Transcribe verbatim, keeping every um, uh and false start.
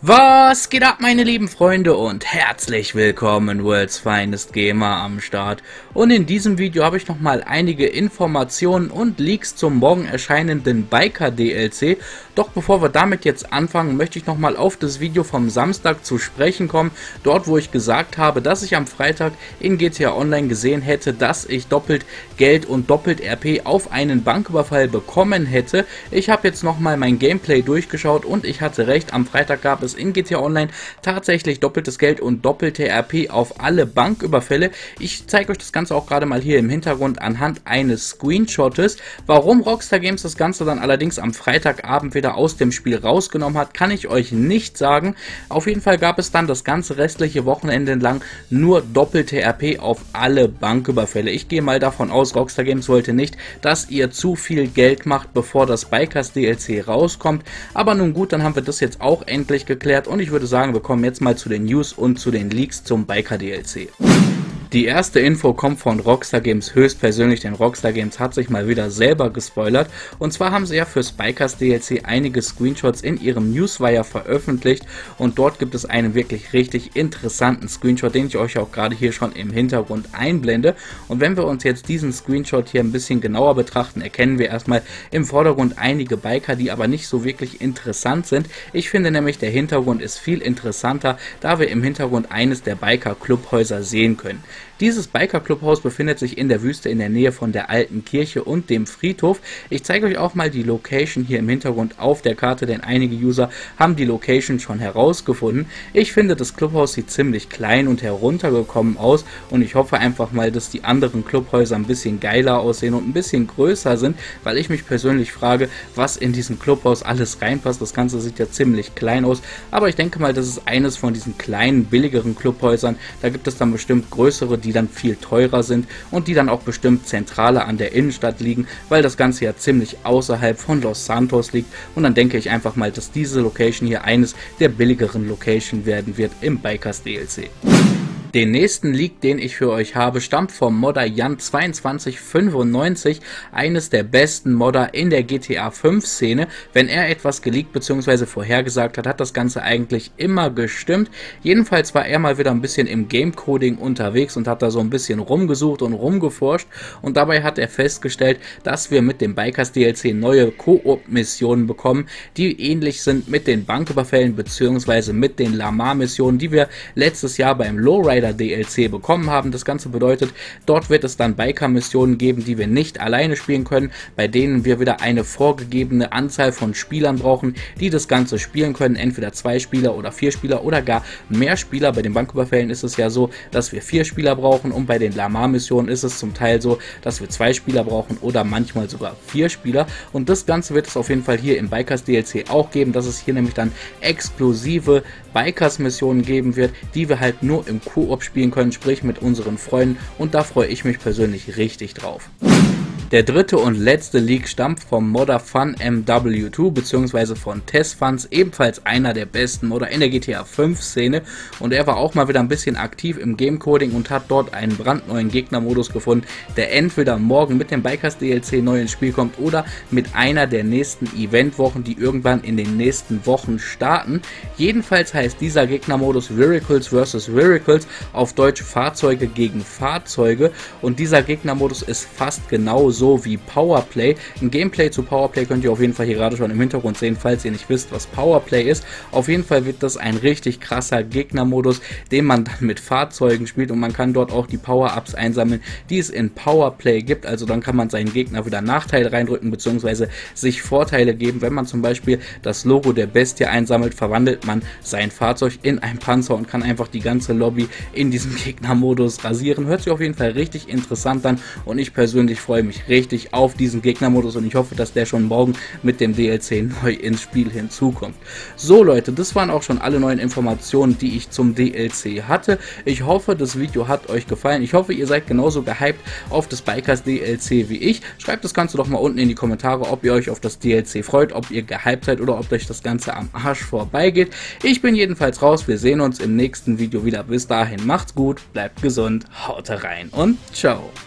Was geht ab, meine lieben Freunde, und herzlich willkommen, World's Finest Gamer am Start. Und in diesem Video habe ich nochmal einige Informationen und Leaks zum morgen erscheinenden Biker D L C. Doch bevor wir damit jetzt anfangen, möchte ich nochmal auf das Video vom Samstag zu sprechen kommen. Dort, wo ich gesagt habe, dass ich am Freitag in G T A Online gesehen hätte, dass ich doppelt Geld und doppelt R P auf einen Banküberfall bekommen hätte. Ich habe jetzt nochmal mein Gameplay durchgeschaut und ich hatte recht, am Freitag gab es in G T A Online tatsächlich doppeltes Geld und doppelte R P auf alle Banküberfälle. Ich zeige euch das Ganze auch gerade mal hier im Hintergrund anhand eines Screenshottes. Warum Rockstar Games das Ganze dann allerdings am Freitagabend wieder aus dem Spiel rausgenommen hat, kann ich euch nicht sagen. Auf jeden Fall gab es dann das ganze restliche Wochenende lang nur doppelte R P auf alle Banküberfälle. Ich gehe mal davon aus, Rockstar Games wollte nicht, dass ihr zu viel Geld macht, bevor das Bikers D L C rauskommt. Aber nun gut, dann haben wir das jetzt auch endlich geklärt und ich würde sagen, wir kommen jetzt mal zu den News und zu den Leaks zum Biker D L C. Die erste Info kommt von Rockstar Games höchstpersönlich, denn Rockstar Games hat sich mal wieder selber gespoilert. Und zwar haben sie ja fürs Bikers D L C einige Screenshots in ihrem Newswire veröffentlicht und dort gibt es einen wirklich richtig interessanten Screenshot, den ich euch auch gerade hier schon im Hintergrund einblende. Und wenn wir uns jetzt diesen Screenshot hier ein bisschen genauer betrachten, erkennen wir erstmal im Vordergrund einige Biker, die aber nicht so wirklich interessant sind. Ich finde nämlich, der Hintergrund ist viel interessanter, da wir im Hintergrund eines der Biker-Clubhäuser sehen können. Dieses Biker-Clubhaus befindet sich in der Wüste in der Nähe von der alten Kirche und dem Friedhof. Ich zeige euch auch mal die Location hier im Hintergrund auf der Karte, denn einige User haben die Location schon herausgefunden. Ich finde, das Clubhaus sieht ziemlich klein und heruntergekommen aus und ich hoffe einfach mal, dass die anderen Clubhäuser ein bisschen geiler aussehen und ein bisschen größer sind, weil ich mich persönlich frage, was in diesem Clubhaus alles reinpasst. Das Ganze sieht ja ziemlich klein aus, aber ich denke mal, das ist eines von diesen kleinen, billigeren Clubhäusern. Da gibt es dann bestimmt größere, die dann viel teurer sind und die dann auch bestimmt zentraler an der Innenstadt liegen, weil das Ganze ja ziemlich außerhalb von Los Santos liegt und dann denke ich einfach mal, dass diese Location hier eines der billigeren Location werden wird im Bikers D L C. Den nächsten Leak, den ich für euch habe, stammt vom Modder Jan zwei zwei fünf neun, eines der besten Modder in der G T A fünf Szene. Wenn er etwas geleakt bzw. vorhergesagt hat, hat das Ganze eigentlich immer gestimmt. Jedenfalls war er mal wieder ein bisschen im Game-Coding unterwegs und hat da so ein bisschen rumgesucht und rumgeforscht und dabei hat er festgestellt, dass wir mit dem Bikers D L C neue Koop-Missionen bekommen, die ähnlich sind mit den Banküberfällen bzw. mit den Lamar-Missionen, die wir letztes Jahr beim Lowrider D L C bekommen haben. Das Ganze bedeutet, dort wird es dann Biker-Missionen geben, die wir nicht alleine spielen können, bei denen wir wieder eine vorgegebene Anzahl von Spielern brauchen, die das Ganze spielen können, entweder zwei Spieler oder vier Spieler oder gar mehr Spieler. Bei den Banküberfällen ist es ja so, dass wir vier Spieler brauchen und bei den Lamar-Missionen ist es zum Teil so, dass wir zwei Spieler brauchen oder manchmal sogar vier Spieler und das Ganze wird es auf jeden Fall hier im Bikers D L C auch geben, dass es hier nämlich dann exklusive Bikers-Missionen geben wird, die wir halt nur im Koop spielen können, sprich mit unseren Freunden und da freue ich mich persönlich richtig drauf. Der dritte und letzte Leak stammt vom Modder Fun M W zwei bzw. von TestFuns, ebenfalls einer der besten Modder in der G T A fünf Szene und er war auch mal wieder ein bisschen aktiv im Gamecoding und hat dort einen brandneuen Gegnermodus gefunden, der entweder morgen mit dem Bikers D L C neu ins Spiel kommt oder mit einer der nächsten Eventwochen, die irgendwann in den nächsten Wochen starten. Jedenfalls heißt dieser Gegnermodus Vehicles versus. Vehicles, auf Deutsch Fahrzeuge gegen Fahrzeuge und dieser Gegnermodus ist fast genauso so wie Powerplay. Ein Gameplay zu Powerplay könnt ihr auf jeden Fall hier gerade schon im Hintergrund sehen, falls ihr nicht wisst, was Powerplay ist. Auf jeden Fall wird das ein richtig krasser Gegnermodus, den man dann mit Fahrzeugen spielt und man kann dort auch die Power-Ups einsammeln, die es in Powerplay gibt. Also dann kann man seinen Gegner wieder Nachteile reindrücken bzw. sich Vorteile geben. Wenn man zum Beispiel das Logo der Bestie einsammelt, verwandelt man sein Fahrzeug in ein Panzer und kann einfach die ganze Lobby in diesem Gegnermodus rasieren. Hört sich auf jeden Fall richtig interessant an und ich persönlich freue mich richtig auf diesen Gegnermodus und ich hoffe, dass der schon morgen mit dem D L C neu ins Spiel hinzukommt. So Leute, das waren auch schon alle neuen Informationen, die ich zum D L C hatte. Ich hoffe, das Video hat euch gefallen. Ich hoffe, ihr seid genauso gehypt auf das Bikers D L C wie ich. Schreibt das Ganze doch mal unten in die Kommentare, ob ihr euch auf das D L C freut, ob ihr gehypt seid oder ob euch das Ganze am Arsch vorbeigeht. Ich bin jedenfalls raus. Wir sehen uns im nächsten Video wieder. Bis dahin, macht's gut, bleibt gesund, haut rein und ciao.